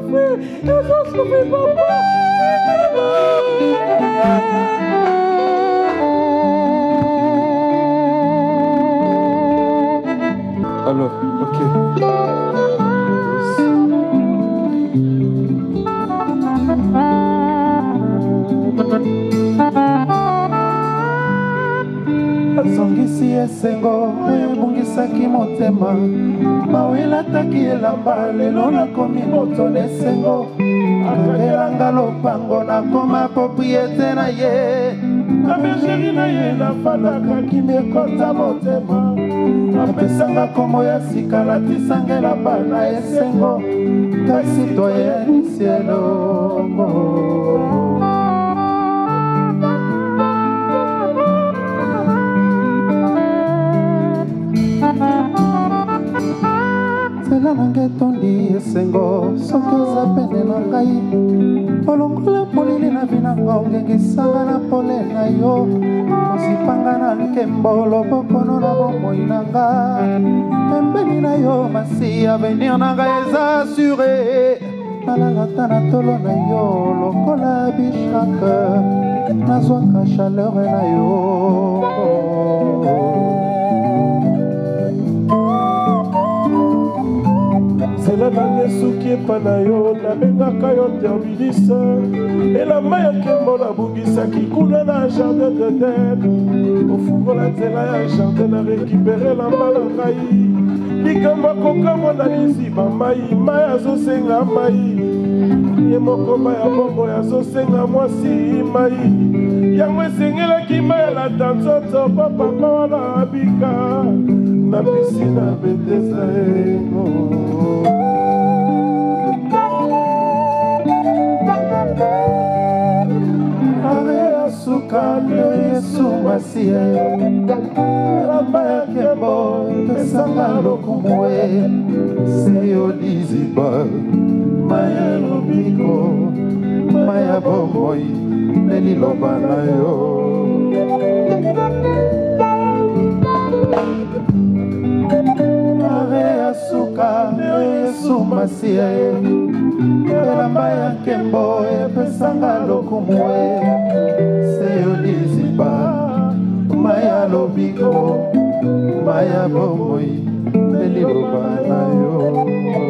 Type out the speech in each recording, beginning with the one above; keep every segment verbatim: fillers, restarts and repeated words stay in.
souffrir, ils ont souffert, papa. Alors, ok. Azongisi esengo ebungisaki motema mawelataki elamba lelo nakomi moto nesengo akangelanga lopango nakoma propriete na ye na bergeri na ye nafandaka kimekota motema apesanga kombo ya sika natisangela bana esengo kasi toyeni cielo. Sela nange tondi esengo soki oza pene na ngai olongola polili na vinanga ongengisanga na pole na yo osipanga na nkembo lobokono na bomoi na nga pembeni na yo masi avenir na ngai eza assuré nalalata na tolo na yo lokola bishake nazwaka chaleur na yo. Sela nange suki epa na yo nabengaka yo terminise elamba ya nkembo nabungisaki kuna na jardin de dede ofungola nzela ya jardin na récupere elamba na ngai likambo akokamwa na liziba mai mai azosenga mai ye moko mai ya bongo azosenga mwasi mai yango esengelaki mai alata nzoto po papa wana abika na pisina betesa engo. Suka leo Yesu masia elamba ya nkembo pesanga lokumwe seyo liziba maya lobiko maya bomoi neliloba na yo. Are ya suka leo Yesu masia elamba ya nkembo pesanga lokumwe seyo liziba maya lobiko maya bomoi neliloba na yo.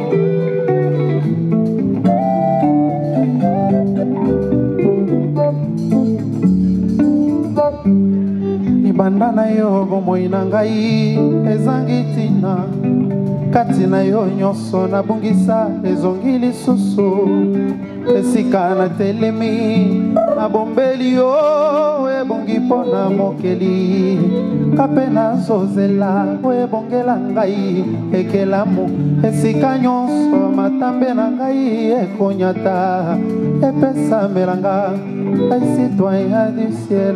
Libanda na yo bomoi na ngai ezangi tina kati na yo nyonso nabungisa ezongi lisusu esika na telemi nabombeli yo ebongi mpona mokeli kape nazozela ebongela ngai ekelamu esika nyonso matambe na ngai ekonyata epesamelanga ai citoyen du ciel.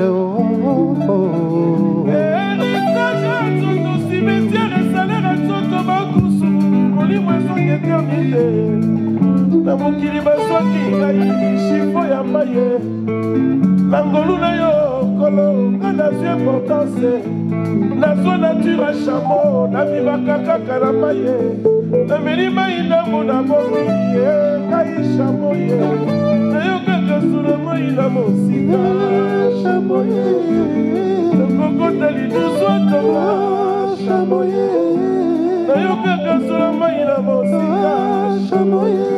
Na mokili bazwaki ngai shifo ya maye na ngolu na yo kolo nga nazwi importance nazwa nature ya chamo nabimaka kaka na maye nameli mai ndambo na bomi ye ngai chamo ye nayokaka suna mai na mosika chamo ye nakokota liduswatoma chamo ye nayokaka suna mai na mosika chamo ye.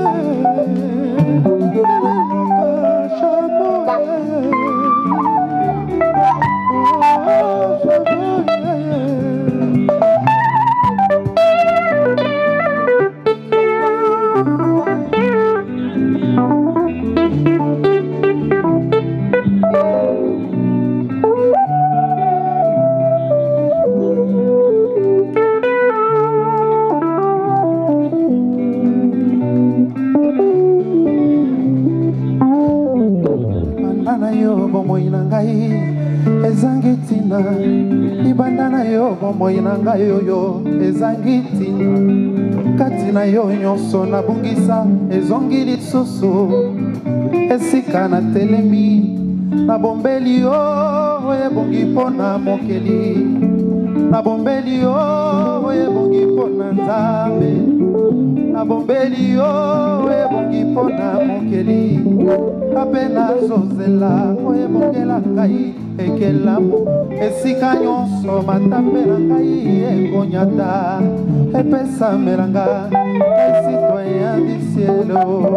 Ezangi tina libanda na yo bomoi na ngai oyo ezangi tina kati na yo nyonso nabungisa ezongi lisusu esika na telemi nabombeli yo ebongi mpona mokeli nabombeli yo ebongi mpona Nzambe nabombeli yo ebongi mpona mokeli ape nazozela oyebongela ngai ekelamu esika nyonso matambe na ngai ekonyata epesamelanga citoyen du cielo.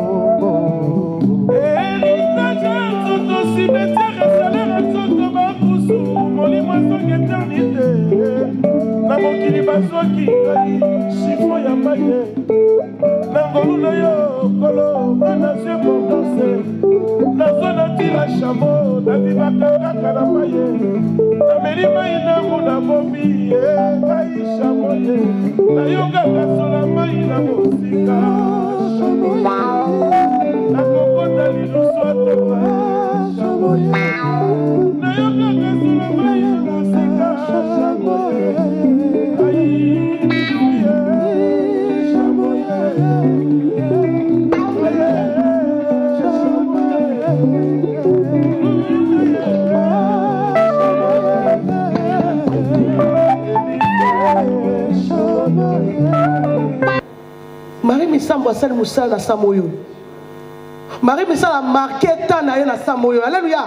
Héritage nzoto cimetière esalera nzoto bapusu molimo ezongi eternité na mokili bazwaki ngai chifo ya maye na ngolu na yo kolo nga nazwi importance nazwa natira chamo nabimaka kaka na maye nameli mai nangu na bomi ye ngai chamo ye nayokaka sola mai na mosika nakokota lilusu atoa chamo ye nayokaka sola mai na mosika chamo ye Marie Misambo asali musala na Samoyo. Marie Misambo a marqué tant na ye na Samoyo. Alléluia.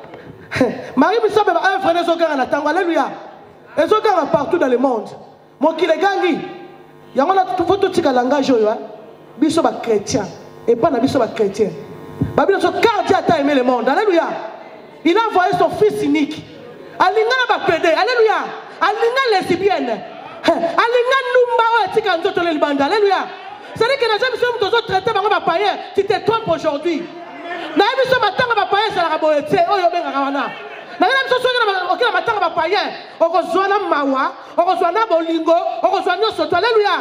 Marie Misambo a un frère ezokanga na tango. Alléluia. Ezokanga partout dans le monde. Mokile gangi. Yango na faut tout tika langage oyo. Biso ba chrétien et pas na biso ba chrétien. Babilo so car Dieu a aimé le monde. Alléluia. Il a envoyé son fils unique. Alinga na ba pédé. Alléluia. Alinga lesbienne. Alinga numba o tika nzoto le libanda. Alléluia. C'est-à-dire que les gens qui sont traités par un païen, tu te trompes aujourd'hui. Na biso matanga ba païen ça la boyete o yo benga wana. Na biso so na okela matanga ba païen, okozwa na mawa, okozwa na bolingo, okozwa nyoso to. Alléluia.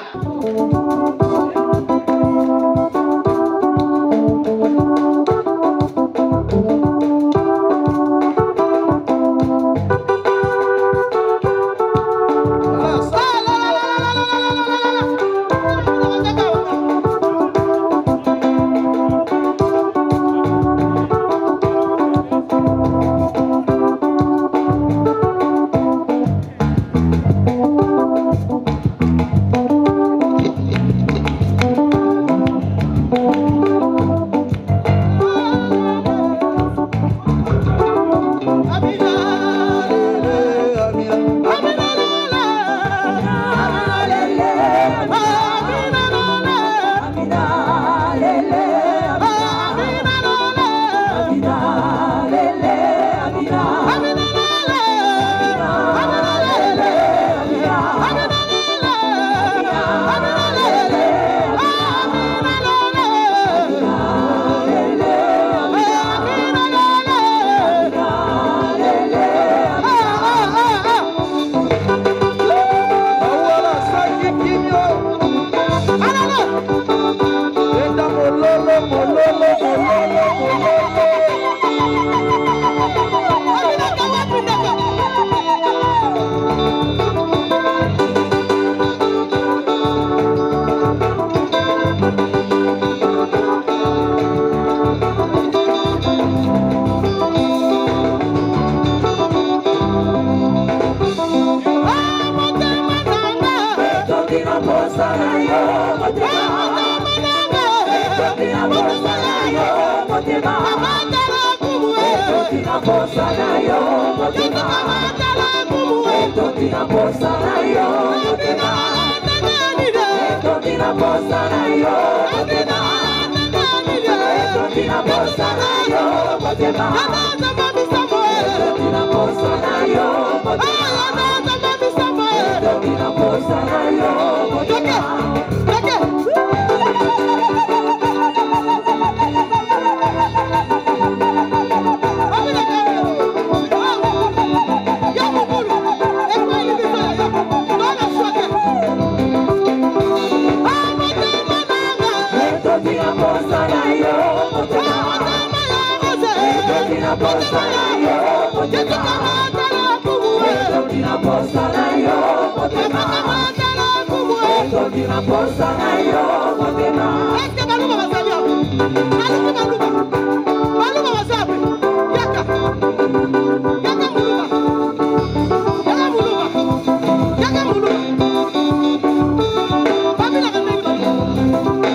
Yaka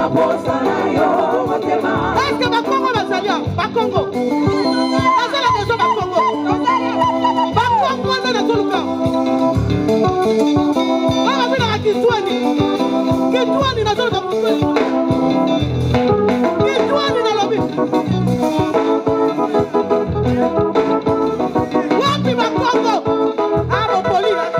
Est-ce que Bakongo va salir? Bakongo. Est-ce que la maison Bakongo? Bakongo, c'est dans tout le cas. On va faire la Kitouani. Kitouani, dans tout le cas. Kitouani, dans le but. Wapi Bakongo? Ah, mon poli, là.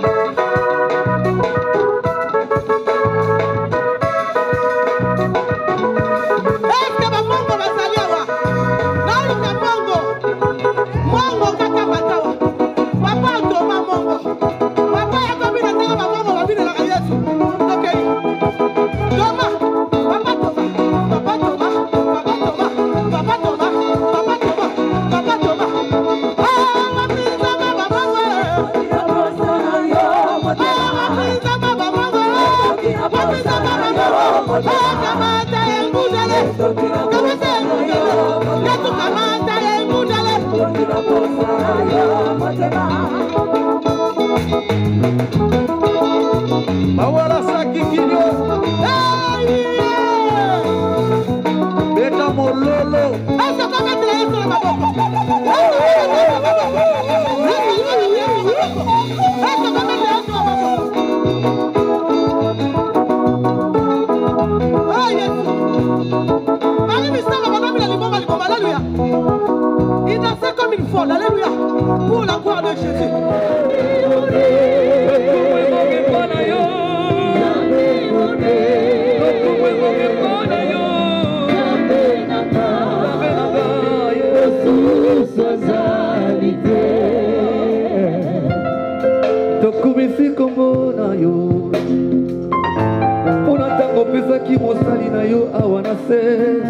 Awala saki kinyo Beta mololo Asa kama tla yeso na maboko Asa kama tla yeso na maboko Ah Yesu Mari misala madame la liboma liboma alléluia Il dansait comme une folle alléluia Pour la gloire de Jésus Tokumisi kombo na yo Pona tango pesaki mosali na yo awa na se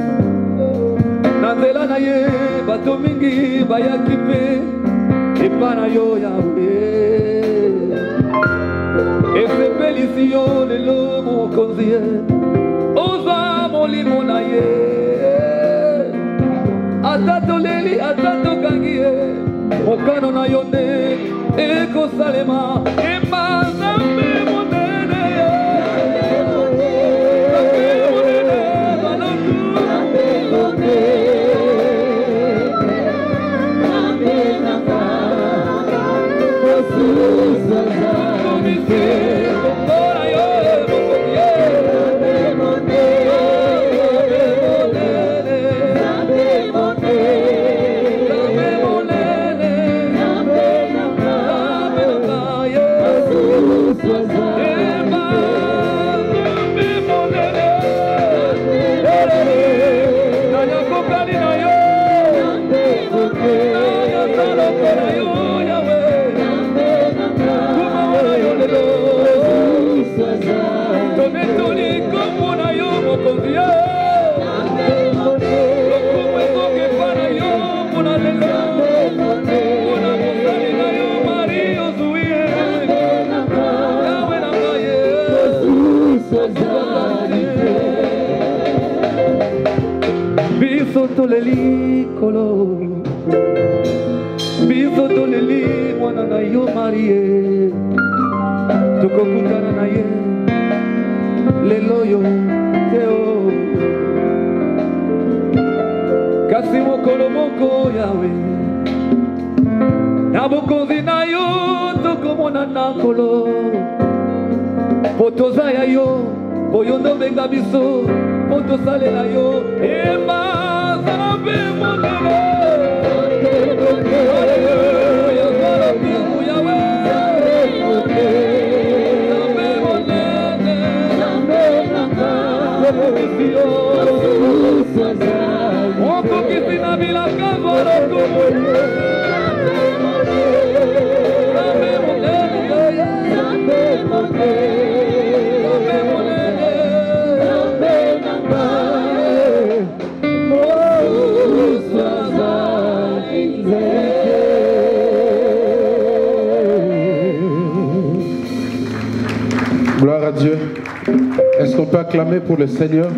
Na nzela na ye bato mingi bayaki pe epa na yo Yawe Esepelisi yo lelo mokonzi ye Oza molimo na ye Ata toleli ata tokangi ye Mokano na yo nde Eko salema Ema zambe monene Zambe monene Balotu Zambe monene Zambe naka Osusa zambe Mokona yo Mokoye Zambe monene Zambe monene Biso toleli kolo Biso toleli mwana na yo Marie Tukokutana na ye Lelo yo teo Kasi mokolo moko Yawe Na bokonzi na yo tokomona na kolo Potoza ya yo Boyondo benga biso Poto sale na yo Ema zambe monene Aleluya Barakumu Yawe Zambe monene Zambe naka Komisiyo Oko kisina bila kavoro kumu Zambe monene Zambe monene Zambe monene Gloire à Dieu. Est-ce qu'on peut acclamer pour le Seigneur?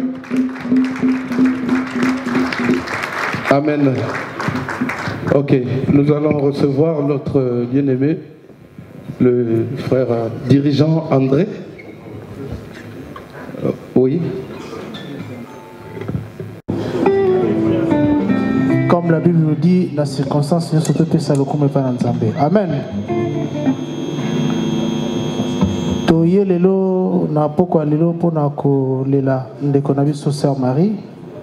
Amen. Ok, nous allons recevoir notre bien-aimé, le frère dirigeant André. Euh, oui. Bible nous dit la circonstance nous surtout que ça le comme pas dans Zambé. Amen. Toye lelo na poko lelo pona ko lela ndeko na biso sœur Marie.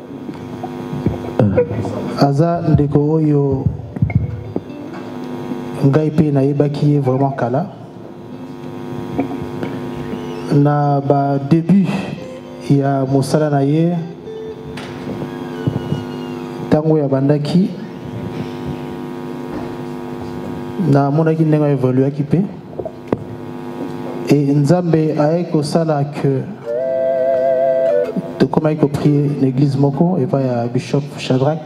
Aza ndeko oyo ngai pe na yebaki vraiment kala. Na ba début ya mosala na ye tango ya bandaki na monaki ndenge évolué ki pe et nzambe aye ko sala que to comment ko prier l'église moko et va ya bishop Shadrach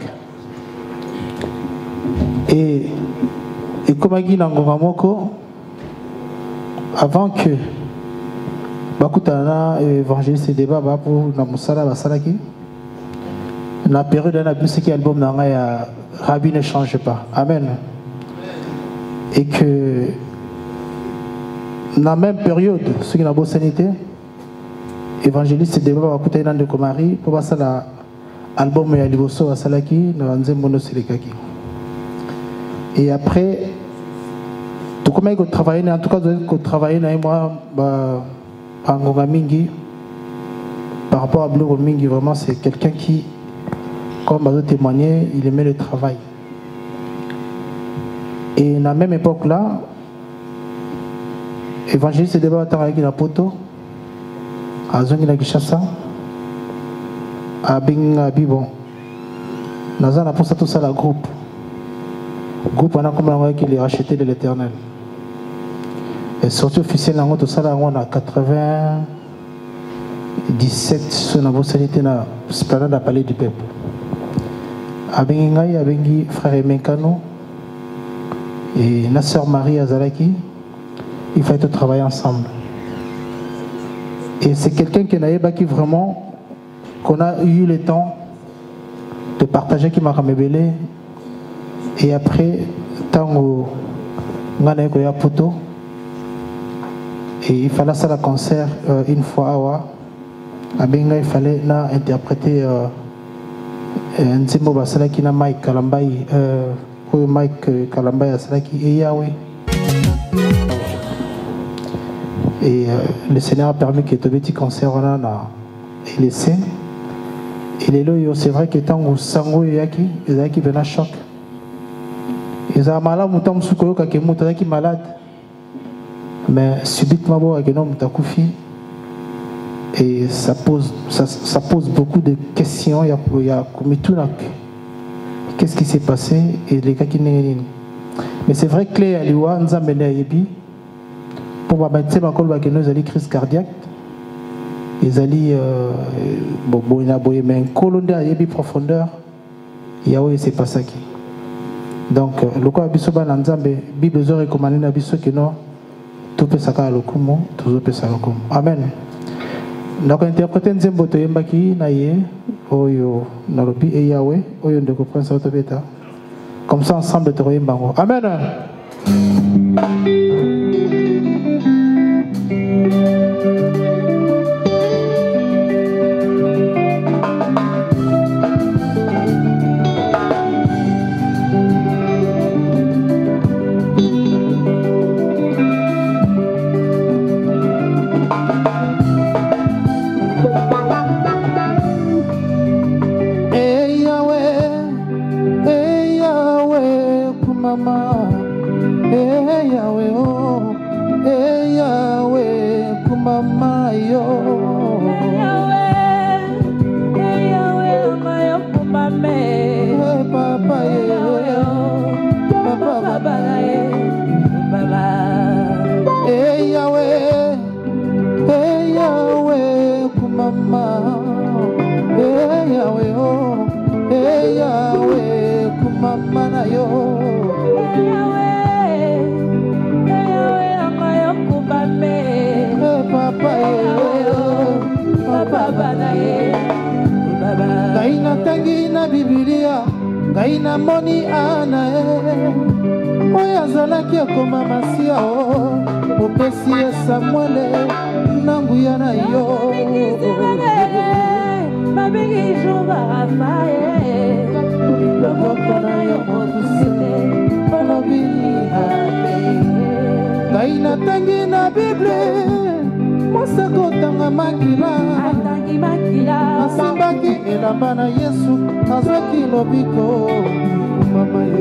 et et comment qui na ngoma moko avant que bakutana évangéliste débat ba pour na musala basalaki la période d'un abus album dans la Rabbi ne change pas. Amen. Et que dans la même période, ce qui n'a pas sanité, évangéliste débat va écouter un de Komari pour passer l'album et l'alboso à Salaki dans un mono silikaki. Et après, tout comme il travaille, en tout cas, il travaille dans moi, par Mingi, par rapport à Blue Mingi, vraiment, c'est quelqu'un qui comme à témoigner, il aimait le travail. Et à la même époque là, évangéliste débat avec la poto, à Zongi la Gishasa, à Binga Bibon. Nous avons pour ça tout ça la groupe. Groupe on a comme on qu'il est racheté de l'Éternel. Et sorti officiel dans tout ça là on a quatre-vingt-dix-sept sur la société na esplanade à Palais du Peuple. Abengi ngai abengi frère Menkano et la sœur Marie Azalaki, il fallait travailler ensemble. Et c'est quelqu'un qui n'a pas qui vraiment qu'on a eu le temps de partager qui m'a ramébélé et après tango ngana ko ya poto et il fallait ça la concert euh, une fois awa abenga il fallait na interpréter euh, nzimbo basalaki na Mike Kalambai euh Mike Kalambai asalaki et Yahweh et euh, le Seigneur a permis que tout petit concert on a laissé et les loyo c'est vrai que tango sango yaki ezaki bena choc eza malade mutam sukoyo ka ke mutaki malade mais subitement bo akeno mutakufi. Et ça pose, ça, ça pose beaucoup de questions. Il y a, il y a comme tout là. Qu'est-ce qui s'est passé et les cas qui n'est. Mais c'est vrai que les Aliwa nous amènent à Yebi pour ma mettre ma colle avec nous allons crise cardiaque. Ils allaient bon bon il a boyé mais un colonne à Yebi profondeur. Yahweh c'est pas ça qui. Donc le quoi bisoba nanzambe Bible nous recommande na biso que non tout peut saka lokumo tout peut saka lokumo. Amen. Donc interpréter nzembo to yembaki na ye oyo nalobi e Yahweh oyo ndeko prince autobeta comme ça ensemble to yembango. Amen. Gaina tangi na Biblia, gaina moni ana e. Oya zalaki akoma masia o, opesi e Samuele, nangu ya na yo. Mabigi Jova Rafael, loboko na yo mokuse olobi ngai natangi na Bible mosako otanga makila asimbaki elamba na Yesu azwaki lobiko mama ye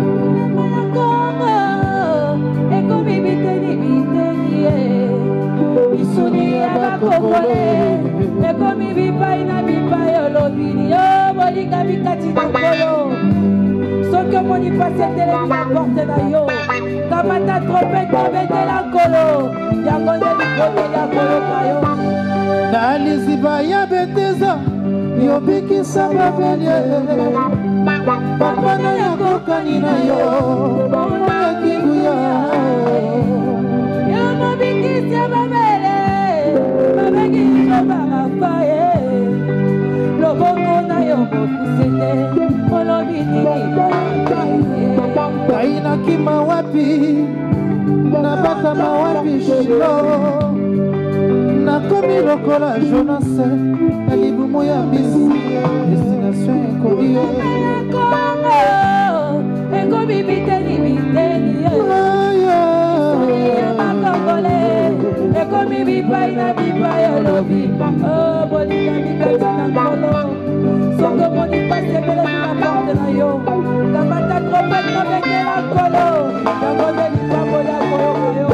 ekomi biteni biteni ye bisuni ya bakokole ekomi bipai na bipai olobini yo bolinga bikati mokolo soki omoni pasi etelemi na porte na yo kamata trompete obetela nkolo yango nde likoteli ya koloka yo na liziba ya Betesda yobikisa babelie papa na yakokani na yo yakiguya yo mobikisi ya babele babengiso barafaye loboko na yo mokusete olobi nini ngai nakima wapi nabakama wapi shilo nakomi lokola Jonas na libumu ya bisi destination ekomi yo ekomi biteni biteni makongole ekomi bipai na bipai olobi bolinga bikati na nkolo soko moni pasi ebelemi na porte na yo kamata trompete obetela nkolo yango nde likambo ya koyoka yo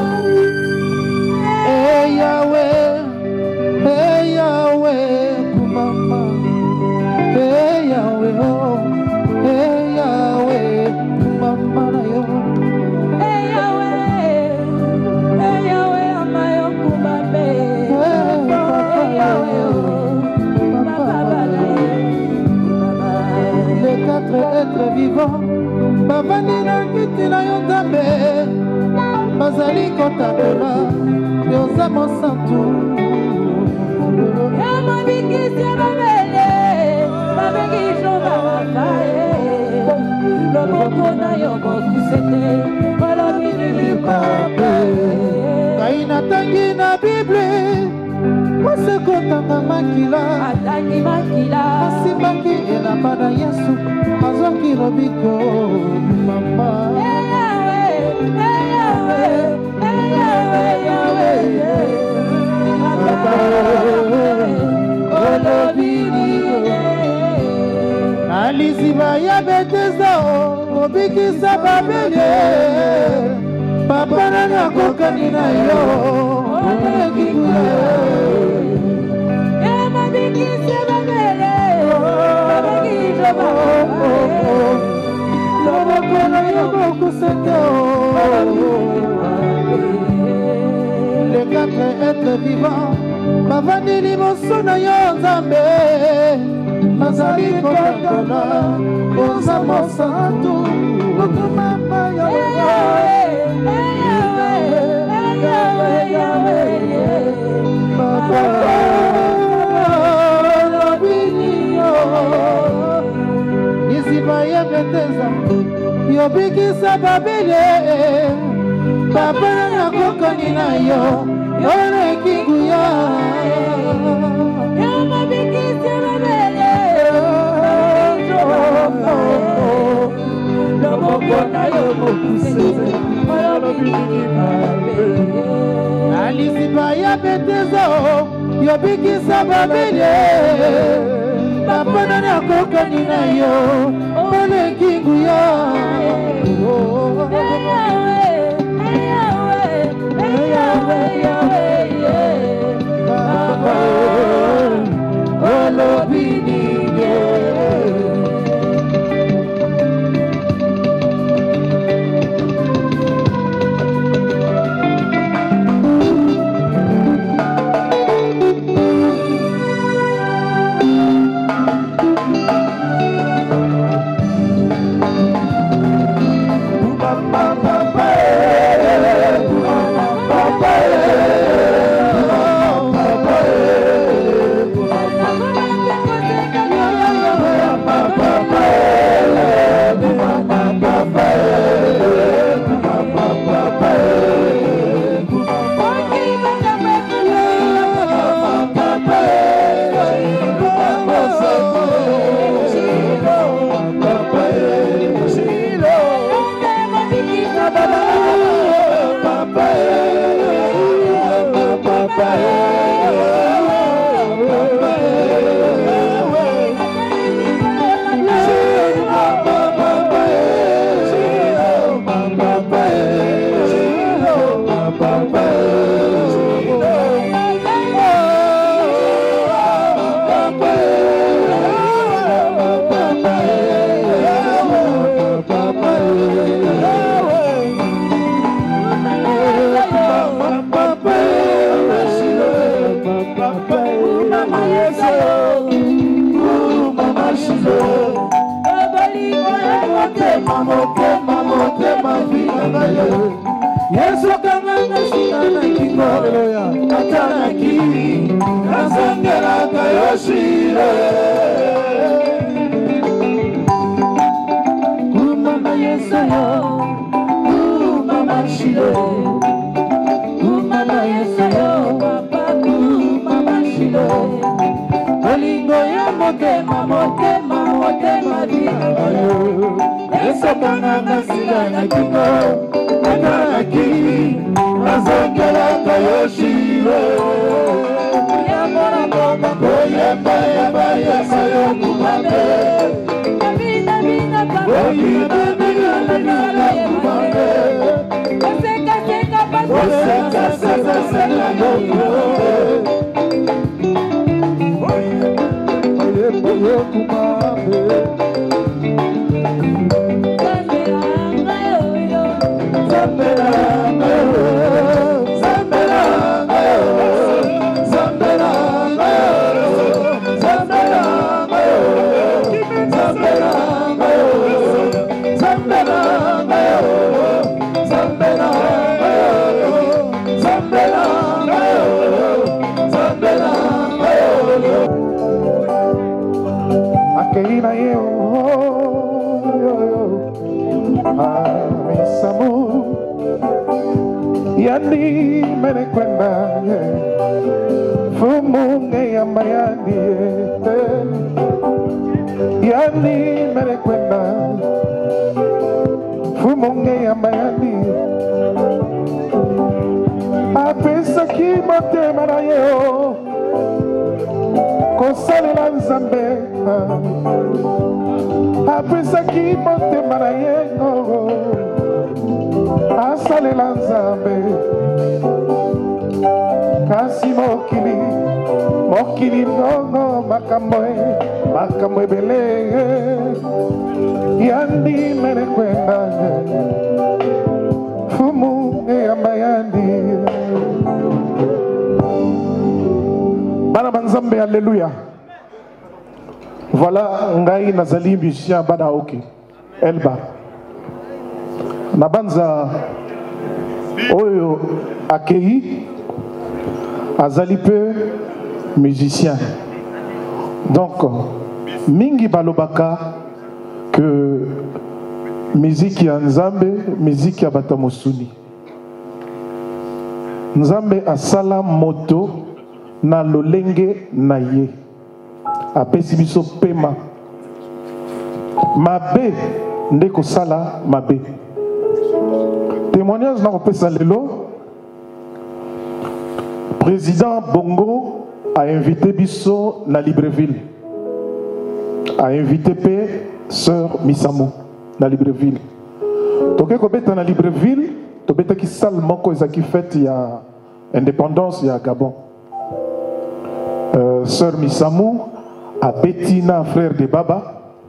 Hey Yahweh, hey Yahweh, kumama. Hey Yahweh, oh, hey Yahweh, kumama na yo. Hey Yahweh, hey Yahweh, amayo kumame. Hey Yahweh, oh, papa balaye, mama. Les quatre êtres vivants, bavandi na kiti na yo Nzambe, bazali kotakola. Yoza mosantu ya mabikisi ya babele babengiso barafaye loboko na yo mokusete olobi nini papa ngai natangi na Bible mosekotanga makila atangi makila asimbaki elamba na Yesu azwaki lobiko mama na liziba ya Betesda obikisa babele papa na nakokani na yo loboko na yo mokusete les quatre êtres vivants bavandi liboso na yo Nzambe bazali kotokola koza mosantu mokomama ya papa lobini yo liziba ya Betesda yobikisa babele papa na nakokani na yo yona ekiguya ya mabikisi ya babele loboko na yo mokusete olobi nini na liziba ya Betesda yobikisa babele papa na nakokani na yo yona ekiguya Papa, papa, papa, mama yeso mama shizo bolingo ya motema motema motema vina yo yeso kanganga sina na kingo atanaki nasangela kayoshire mama yeso mama shizo mama yeso papa mama shizo bolingo ya motema motema motema vina yo yeso kanganga sina na kingo atanaki nasangela kayoshire Oyemba yemba yesa yokumame Bina bina bina bina bina bina yokumame Oseka seka pasi Oseka seka seka yokumame Oyemba yokumame Zambelanga yoyo Zambelanga yoyo Zambelanga yoyo Zambelanga Akeina yo Amisamu Yandi mene kwenda Fumunge ya mayandi Yandi mene kwenda Fumunge ya mayandi Apesa ki motema na yo Kosalela Nzambe Apesaki motema na yengo asalela Nzambe kasi mokili mokili nongo makambo makambo ebele yandi mene kwenda fumu eyamba yandi bana banzambe alléluia. Voilà ngai nazali musicien bana oke Elba nabanza oyo akei azali peu musicien donc mingi balobaka que musique ya Nzambe musique ya bata mosuni Nzambe asala moto na lolenge na ye apesi biso pema mabe ndeko sala mabe témoignage na kopesa lelo président Bongo a invité biso na Libreville a invité pe sœur Misamu na Libreville toke kobeta na Libreville tobeta ki salle moko ezaki fête ya indépendance ya Gabon euh, sœur Misamu a Bettina frère de Baba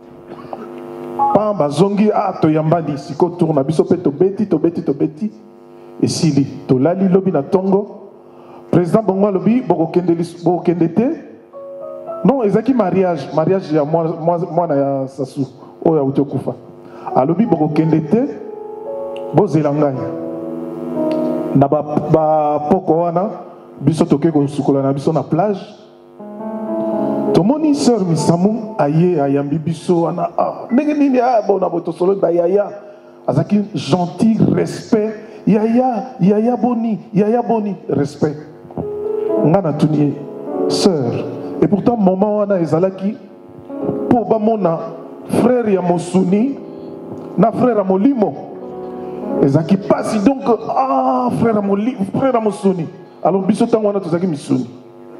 Pamba zongi a to yambani siko tourna biso pe to beti to beti to beti et sili to lali lobi na tongo président Bongo lobi boko kende boko kende te non ezaki mariage mariage ya moi moi na ya sasu oya utokufa alobi boko kende te bozelanga na ba, ba poko wana biso toke ko sukola na biso na plage tomoni sœur Misamu aye ayambi biso ana ah ndenge nini ah bona boto solo ba yaya azaki gentil respect yaya yaya boni yaya boni respect ngana tuni sœur et pourtant moment wana ezalaki po ba mona frère ya mosuni na frère ya molimo ezaki pasi donc ah frère ya molimo frère ya mosuni alors biso tango wana tozaki misuni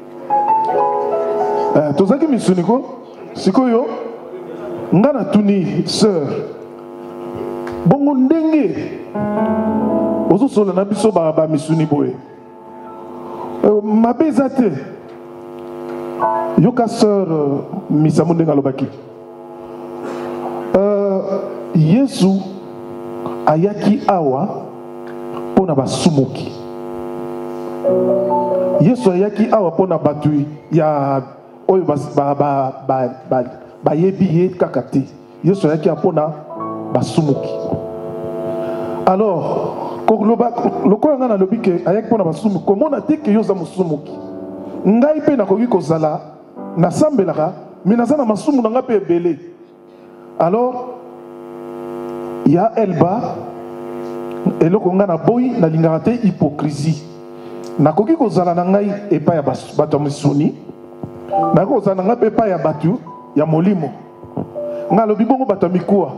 Euh, tozaki misuni ko sikoyo ngana tuni sœur bongo ndenge ozo solo na biso ba ba misuni boye euh, mabeza te yoka sœur euh, Misamu ndenga lobaki euh, Yesu ayaki awa pona basumuki Yesu ayaki awa pona batui ya oyo ba ba ba ba ba yebi kakate. Yesu ayaki apona basumuki. Alors, le corps ngana lobi ke ayaki pona basumuki. Comment on a dit que yoza musumuki? Ngai pe na koki kozala na sambelaka, mais nazana masumu nga pe ebele. Alors, il y a Elba et le ngana boy na lingara te hypocrisie. Na koki kozala na ngai epa ya bato misuni. Na koki kozala na ngai epa ya batu ya molimo. Nga lobi bongo bato mikua.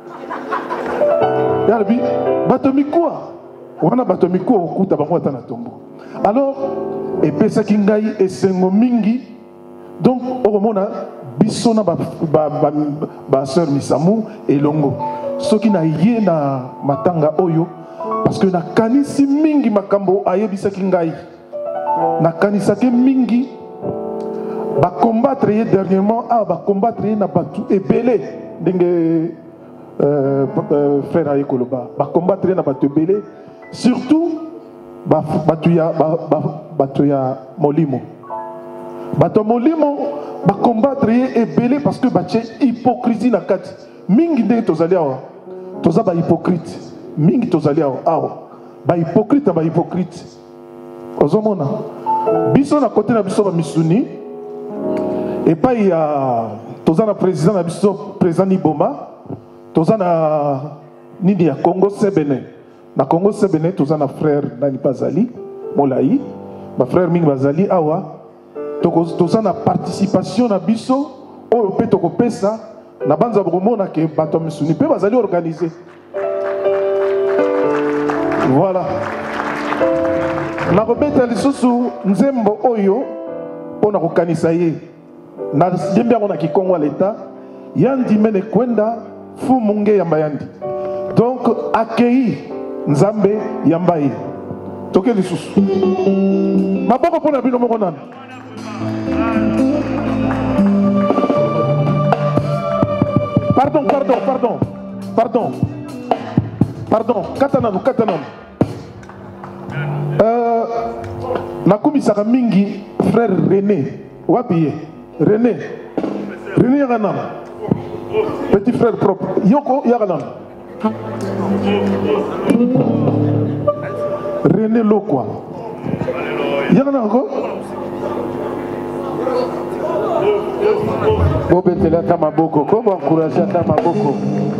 Ya lobi bato mikua. Wana bato mikua okuta bango ata na tombo. Alors epesaki ngai esengo mingi. Donc okomona biso na ba ba ba, ba sœur Misamu elongo. Soki na ye na matanga oyo parce que na kanisi mingi makambo ayebisaki ngai. Na kanisaki mingi ba combattre ye dernièrement ah ba combattre ye na batu ebele ndenge euh, euh, frère Ayekoloba ba combattre ye na batu ebele surtout ba batu ya ba, ba, batu ya molimo batu molimo ba combattre ye ebele parce que ba tche hypocrisie na kati mingi ndenge tozali awa toza ba hypocrite mingi tozali awa awa ba hypocrite ba hypocrite ozomona biso na côté na biso ba misuni et pas il y a toza na président na biso président Niboma toza na nini ya Congo Sebene na Congo Sebene toza na frère Nani Bazali Molai ba frère mingi bazali awa toza na participation na biso oyo pe tokopesa na banza bomona ke bato misuni pe bazali organiser voilà na kobeta lisusu nzembo oyo pona kokanisa ye na jembe yango na kikongo l'État yandi mene kwenda fu munge yamba yandi donc accueilli nzambe yamba ye toke lisusu maboko pona bino moko nana pardon pardon pardon pardon pardon katananu katananu euh nakumisaka mingi frère René wapi ye René René Yaganam petit frère propre Yoko Yaganam René Lokwa Yaganam ko Bobetela Tamaboko ko encourager Tamaboko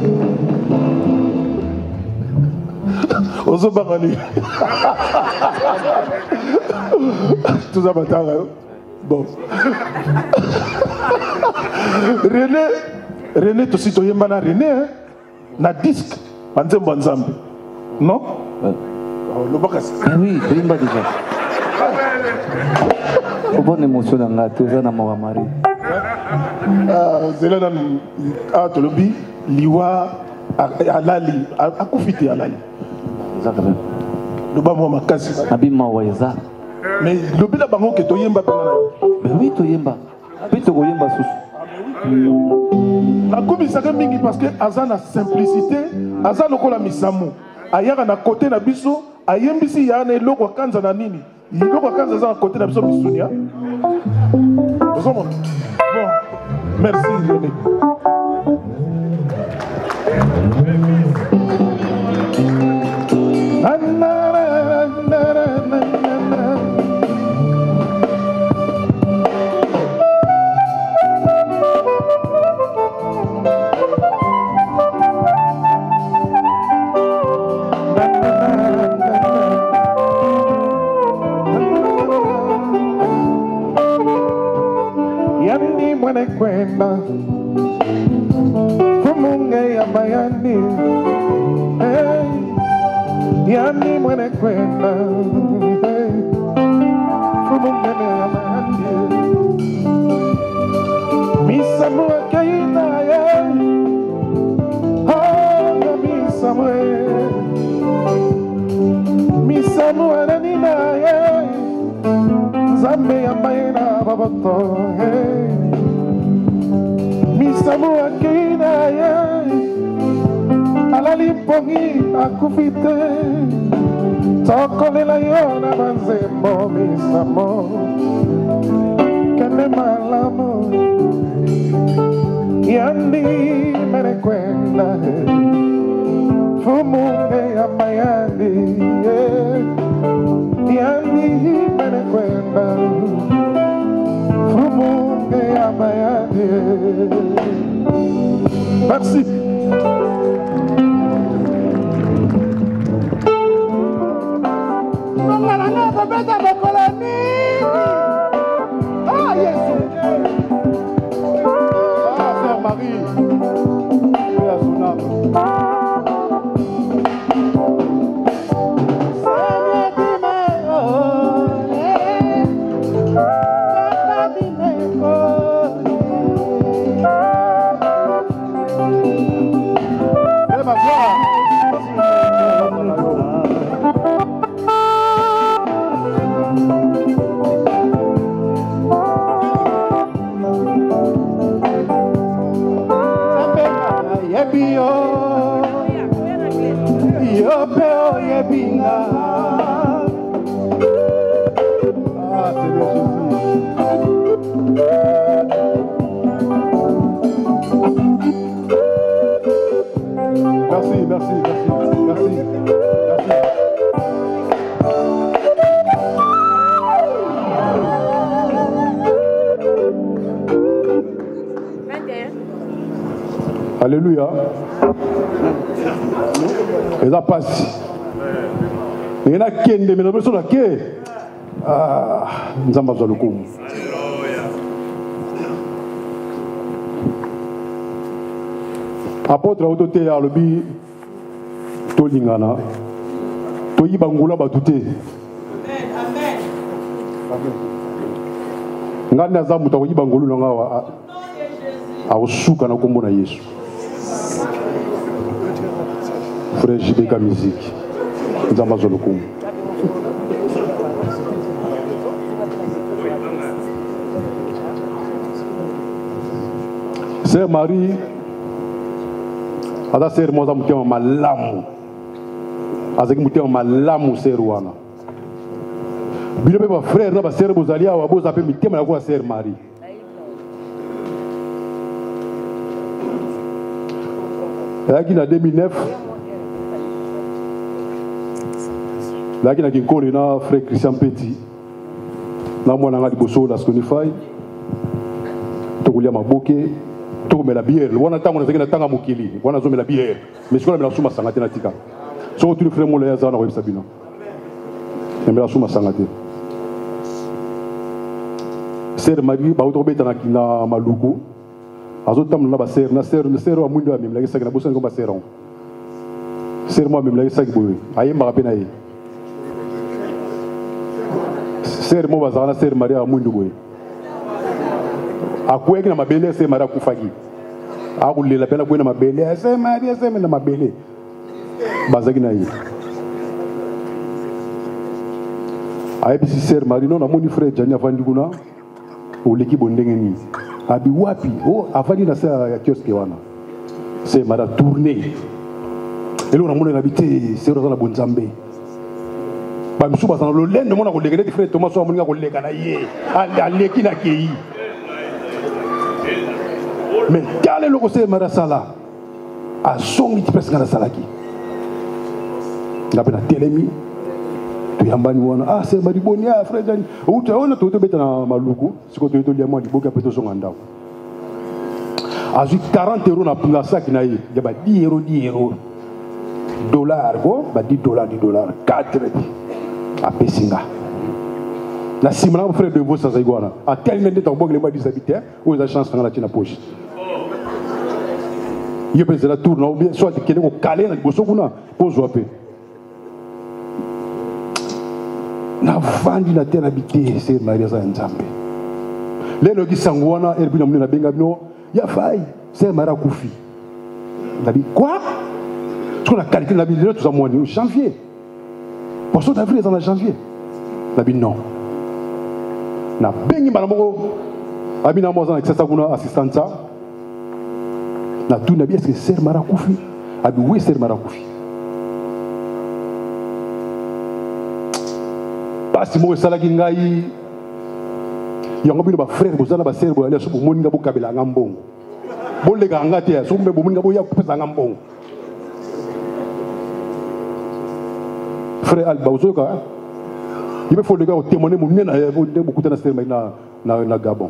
Ozo Bangani tout ça bataille bon René René to sito yemba na René hein? Na disque banzembo nzambe non oh le bakas ah oui yemba déjà bonne émotion dans la toza na mo mari ah zela na ah to lobi liwa alali akufiti alali zakaba le ba mo makasi abima waiza mais lobi la bango ke to yemba pena mais oui to yemba pe to yemba susu la komisaka mingi parce que azana simplicité azana lokola misamu ayaka na côté na biso ayembisi ya na eloko kanza na nini iloko kanza za na côté na biso misunia bon merci René Yandi mwana kwenda Fumunge ya bayandi hey. Yandi mwana kwenda hey. Fumunge ya bayandi Misamu akaina ya Oh misamu Misamu ananina ya Zambe ya bayina babato hey. Misamu akina ya Alali pongi akufite tokolela yo na banzembo misamo kende malamu yandi merekwenda fumunge ya mayandi yandi merekwenda fumunge ya mayandi. Merci. Ah, Jésus. Ah, Sœur Marie. Paix à son âme. Merci, merci, merci, merci, merci. Alléluia. Et ça passe. Il y en a qui ont des personnes qui ah, nous avons besoin de coup. Apôtre autoté à l'obi tolingana toyi bangula batute. Amen. Amen. Ngana za muta toyi bangulu nga wa awusuka na kombo na Yesu. Frère Jibeka musique. Nous avons besoin de coup. Sœur Marie, ada sœur moza mutema malamu. Azaki mutema malamu sœur wana. Bino pe ba frère na ba sœur bozalia wa boza pe mitema na ko sœur Marie. Yaki na deux mille neuf. Yaki na kinkoli na frère Christian Petit. Na mwana ngadi boso la skonify. Tokulia maboke. La bière, on attend on a fait tanga mokili, on a zombé la bière, mais je crois que la souma sangate na tika. So tu le frère mon léa zana web sabina. Mais la souma sangate. Sœur Marie, ba autobé tana kina maluku. Azo tam na ba sœur, na sœur, na sœur wa mundo wa mimla kisaka na bosa ko ba sœur. Sœur moi mimla kisaka boy. Aye ma pena ye. Sœur mo bazana sœur Marie wa mundo boy. Akweki na mabele sœur Marie kufaki. Akulela pela kwena mabele sœur Marie sœur na mabele. Bazaki na ye. Aye bisi sœur Marie non na moni frère Jania Vandikuna. Oleki bondenge ni. Abi wapi? Oh, afali na sœur ya kioske wana. Sœur Marie tourner. Elo na moni na bité sœur za na bonzambe. Ba misuba sana lo lende mona ko legele frère Thomas so moni ko lega na ye. Aleki na kei. Mais quel est le conseil de Sala? A son qui presque na salaki. La pena telemi. Tu yambani wana ah c'est Marie Bonia frère Jani. Ou tu on to to beta na maluku, siko to to liamwa di boka peto son andao. Azu quarante euros na na sac na ye. Ya ba dix euros dix euros. Dollars ko, ba dix dollars dix dollars quatre. A pesinga. La simana frère de vous ça iguana. A tellement de temps bogle ba dix habitants, ou la chance na la poche. Il peut la tourne ou bien soit qu'il est au calé na boso kuna pose wape na vandi na tena bité c'est Maria za nzambe lelo ki sangwana elbi na mna benga bino ya fai c'est Maria kufi nabi quoi ce qu'on a calculé la vidéo tout ça mois de janvier pour ça d'avril dans janvier nabi non na bengi banamoko abina moza na kisa kuna assistante na tout na bien est-ce que sœur Mara Koufi abi oui sœur Mara Koufi pasi mo sala ki ngai yango bino ba frère bozana ba sœur bo ali so bo moninga bo kabela ngambongo bo lega ngati ya so mbe bo moninga bo ya kupesa ngambongo frère Alba ozoka il faut le gars témoigner mon nena beaucoup de na na na Gabon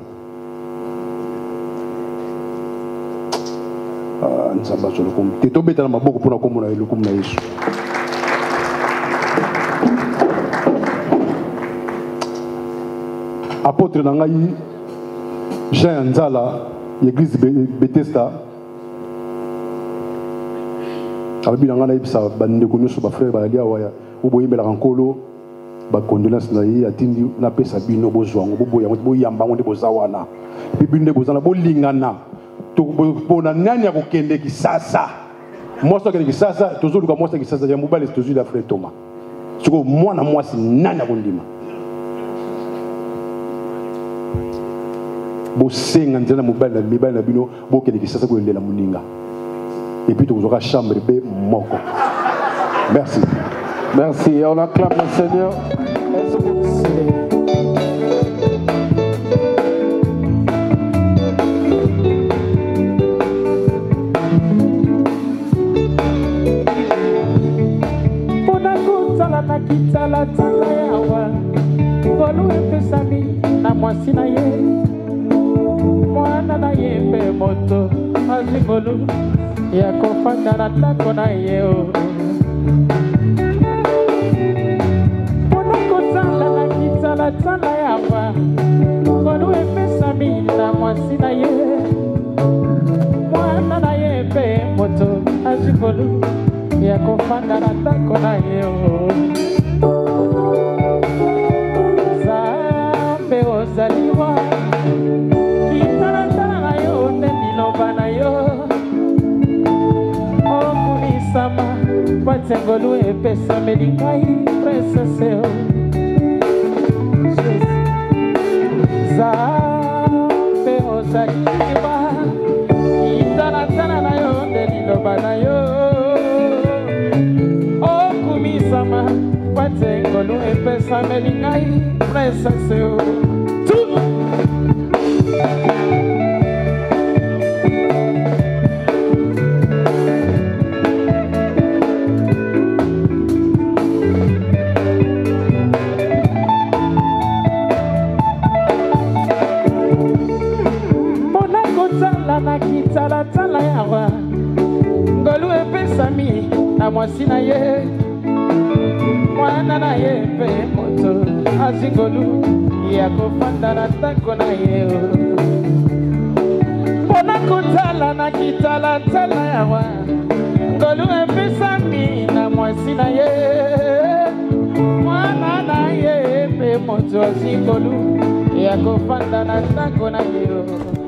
ah nzamba zo lokum te to beta na maboko pona komona lokum na Yesu apôtre na ngai Jean Nzala l'église Bethesda abi na ngana ibisa bande ko nyuso ba frère ba alia waya uboyembela kankolo ba condolence na yi atindi na pesa bino bozwango boboya ngo boyamba ngo bozawana bibinde bozana bolingana to bona nani akokende kisasa moso akende kisasa tozoluka moso kisasa ya mobile tozuli la frère Thomas siko mwana mwasi nani akondima bosenga nzela mobile na mibale na bino bokende kisasa ko ndela muninga et puis tu auras chambre B moko. Merci. Merci. On acclame le Seigneur. Ponakutala na kitala tala yawa. Golu epesami na mwasi na ye. Mwana na yembe moto azingolu. Ya kofanda na tako na yeo Pona kotala na kitala tala yawa Kolu epesa mina mwasi na ye Mwana na yebe moto azikolu Ya kofanda na tako na yeo Zambe ozaliwa Kitala tala na yo Neniloba na yo Sama Patengolu epesa melingai preseseo Zambe ozaliwa Itanatana na yo Ndeliloba na yo Okumi sama Patengolu epesa melingai preseseo na kitala tala yawa Ngolu epesami na mwasi na ye Mwana na ye pe moto azingolu Ya kofanda na tako na ye Pona kutala na kitala tala yawa Ngolu epesami na mwasi na ye Mwana na ye pe moto azingolu Ya kofanda na tako na ye